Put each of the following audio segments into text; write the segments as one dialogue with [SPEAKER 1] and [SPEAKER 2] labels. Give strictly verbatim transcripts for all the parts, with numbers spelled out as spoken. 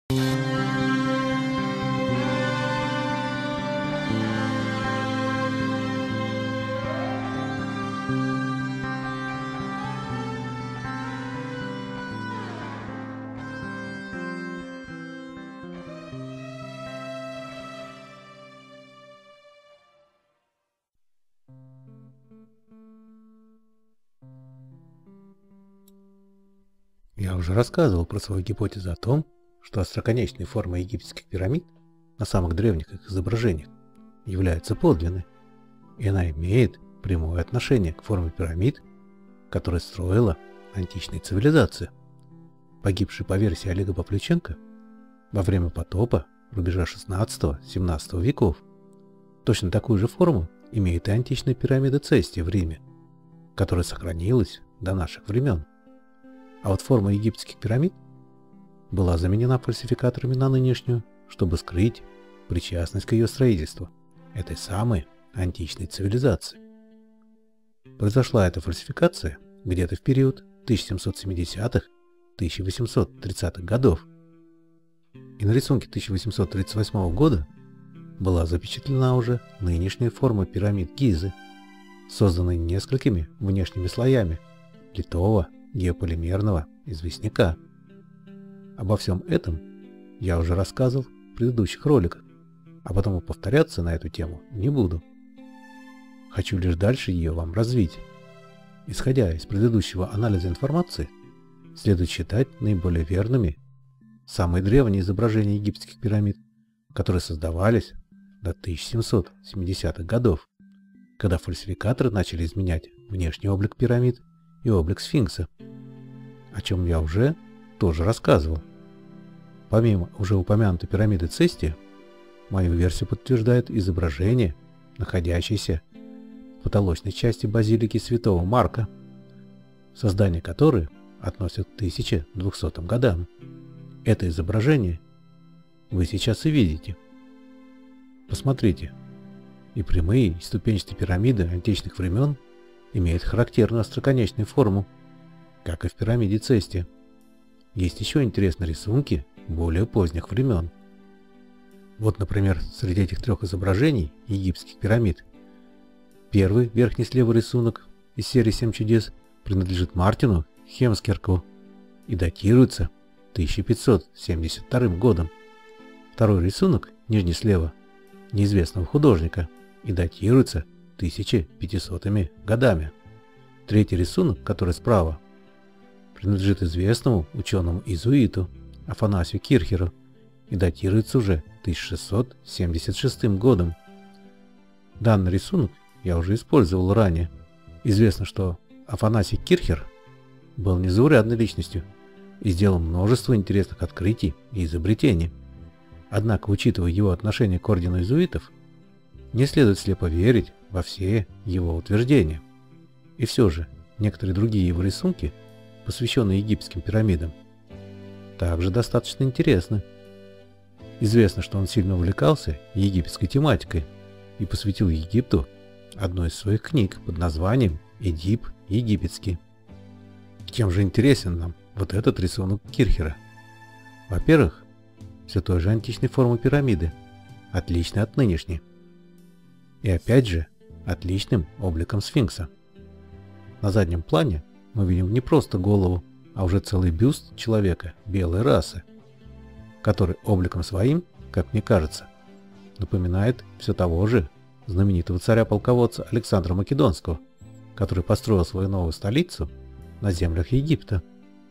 [SPEAKER 1] Я уже рассказывал про свою гипотезу о том, что остроконечные формы египетских пирамид на самых древних их изображениях являются подлинной, и она имеет прямое отношение к форме пирамид, которые строила античная цивилизация, погибшая по версии Олега Павлюченко во время потопа рубежа шестнадцатого-семнадцатого веков. Точно такую же форму имеет и античная пирамида Цестия в Риме, которая сохранилась до наших времен. А вот форма египетских пирамид была заменена фальсификаторами на нынешнюю, чтобы скрыть причастность к ее строительству, этой самой античной цивилизации. Произошла эта фальсификация где-то в период тысяча семьсот семидесятых — тысяча восемьсот тридцатых годов. И на рисунке тысяча восемьсот тридцать восьмого года была запечатлена уже нынешняя форма пирамид Гизы, созданная несколькими внешними слоями литого геополимерного известняка. Обо всем этом я уже рассказывал в предыдущих роликах, а потому повторяться на эту тему не буду. Хочу лишь дальше ее вам развить. Исходя из предыдущего анализа информации, следует считать наиболее верными самые древние изображения египетских пирамид, которые создавались до тысяча семьсот семидесятых годов, когда фальсификаторы начали изменять внешний облик пирамид и облик сфинкса, о чем я уже тоже рассказывал. Помимо уже упомянутой пирамиды Цестия, мою версию подтверждает изображение, находящееся в потолочной части базилики Святого Марка, создание которой относят к тысяча двухсотым годам. Это изображение вы сейчас и видите. Посмотрите, и прямые, и ступенчатые пирамиды античных времен имеют характерную остроконечную форму, как и в пирамиде Цестия. Есть еще интересные рисунки более поздних времен. Вот, например, среди этих трех изображений египетских пирамид первый верхний слева рисунок из серии «Семь чудес» принадлежит Мартину Хемскерку и датируется тысяча пятьсот семьдесят вторым годом. Второй рисунок, нижний слева, неизвестного художника и датируется тысяча пятисотыми годами. Третий рисунок, который справа, принадлежит известному ученому-иезуиту Афанасию Кирхеру и датируется уже тысяча шестьсот семьдесят шестым годом. Данный рисунок я уже использовал ранее. Известно, что Афанасий Кирхер был незаурядной личностью и сделал множество интересных открытий и изобретений. Однако, учитывая его отношение к ордену иезуитов, не следует слепо верить во все его утверждения. И все же, некоторые другие его рисунки, посвященные египетским пирамидам, также достаточно интересны. Известно, что он сильно увлекался египетской тематикой и посвятил Египту одну из своих книг под названием «Эдип египетский». Чем же интересен нам вот этот рисунок Кирхера? Во-первых, все той же античной формы пирамиды, отличной от нынешней. И опять же, отличным обликом сфинкса. На заднем плане мы видим не просто голову, а уже целый бюст человека белой расы, который обликом своим, как мне кажется, напоминает все того же знаменитого царя-полководца Александра Македонского, который построил свою новую столицу на землях Египта.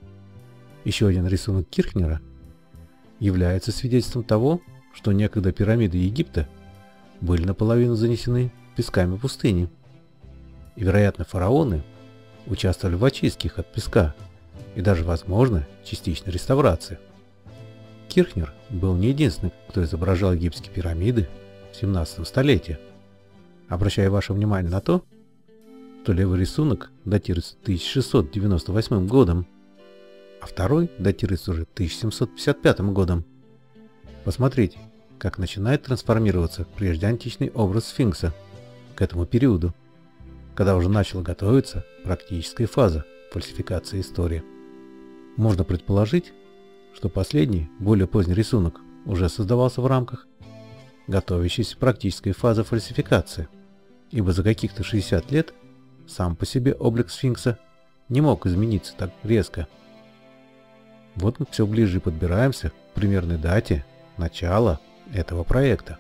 [SPEAKER 1] Еще один рисунок Кирхнера является свидетельством того, что некогда пирамиды Египта были наполовину занесены песками пустыни, и, вероятно, фараоны участвовали в очистке их от песка и даже, возможно, частичной реставрации. Кирхнер был не единственный, кто изображал египетские пирамиды в семнадцатом столетии. Обращаю ваше внимание на то, что левый рисунок датируется тысяча шестьсот девяносто восьмым годом, а второй датируется уже тысяча семьсот пятьдесят пятым годом. Посмотрите, как начинает трансформироваться прежде античный образ сфинкса к этому периоду, когда уже начала готовиться практическая фаза фальсификации истории. Можно предположить, что последний, более поздний рисунок уже создавался в рамках готовящейся практической фазы фальсификации, ибо за каких-то шестьдесят лет сам по себе облик сфинкса не мог измениться так резко. Вот мы все ближе подбираемся к примерной дате начала этого проекта.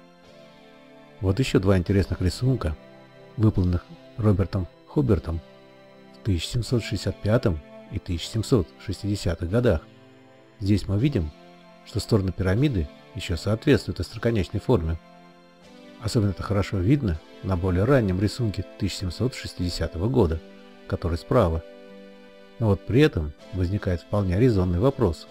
[SPEAKER 1] Вот еще два интересных рисунка, выполненных Робертом Хобертом в тысяча семьсот шестьдесят пятом и тысяча семьсот шестидесятых годах. Здесь мы видим, что стороны пирамиды еще соответствуют остроконечной форме. Особенно это хорошо видно на более раннем рисунке тысяча семьсот шестидесятого года, который справа. Но вот при этом возникает вполне резонный вопрос.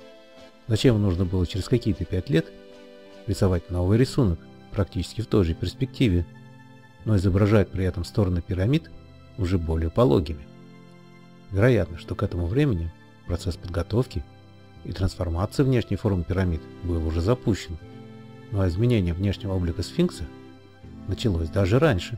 [SPEAKER 1] Зачем нужно было через какие-то пять лет рисовать новый рисунок практически в той же перспективе, но изображать при этом стороны пирамид уже более пологими? Вероятно, что к этому времени процесс подготовки и трансформации внешней формы пирамид был уже запущен, но изменение внешнего облика сфинкса началось даже раньше.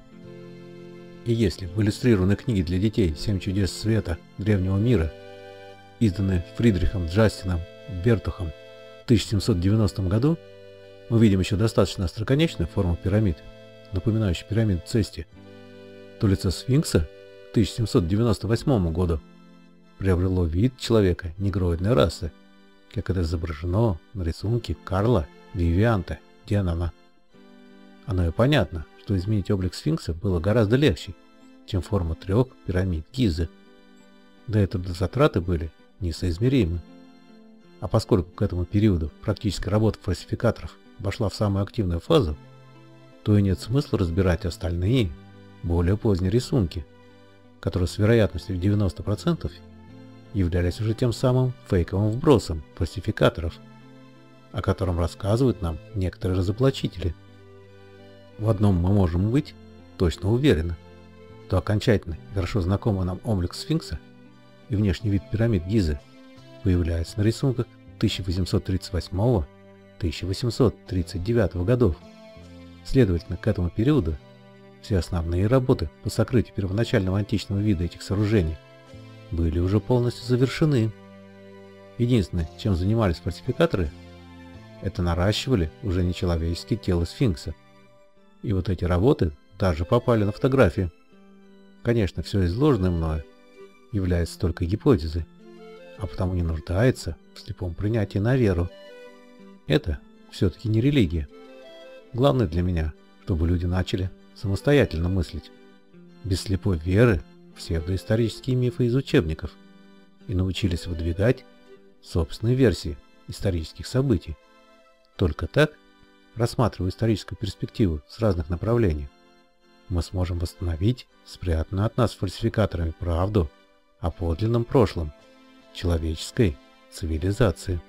[SPEAKER 1] И если в иллюстрированной книге для детей «Семь чудес света древнего мира», изданной Фридрихом Джастином Бертухом в тысяча семьсот девяностом году, мы видим еще достаточно остроконечную форму пирамид, напоминающую пирамиду Цести, то лицо сфинкса к тысяча семьсот девяносто восьмому году приобрело вид человека негроидной расы, как это изображено на рисунке Карла Вивианта Денана. Оно и понятно, что изменить облик сфинкса было гораздо легче, чем форма трех пирамид Гизы. Да и трудозатраты были несоизмеримы. А поскольку к этому периоду практическая работа фальсификаторов вошла в самую активную фазу, то и нет смысла разбирать остальные, более поздние рисунки, которые с вероятностью в девяносто процентов являлись уже тем самым фейковым вбросом фальсификаторов, о котором рассказывают нам некоторые разоблачители. В одном мы можем быть точно уверены, что окончательно и хорошо знакомый нам облик сфинкса и внешний вид пирамид Гизы появляется на рисунках тысяча восемьсот тридцать восьмого — тысяча восемьсот тридцать девятого годов. Следовательно, к этому периоду все основные работы по сокрытию первоначального античного вида этих сооружений были уже полностью завершены. Единственное, чем занимались фальсификаторы, это наращивали уже нечеловеческое тело сфинкса. И вот эти работы даже попали на фотографии. Конечно, все изложенное мною является только гипотезой, а потому не нуждается в слепом принятии на веру. Это все-таки не религия. Главное для меня, чтобы люди начали самостоятельно мыслить, без слепой веры в псевдоисторические мифы из учебников, и научились выдвигать собственные версии исторических событий. Только так, рассматривая историческую перспективу с разных направлений, мы сможем восстановить спрятанную от нас фальсификаторами правду о подлинном прошлом человеческой цивилизации.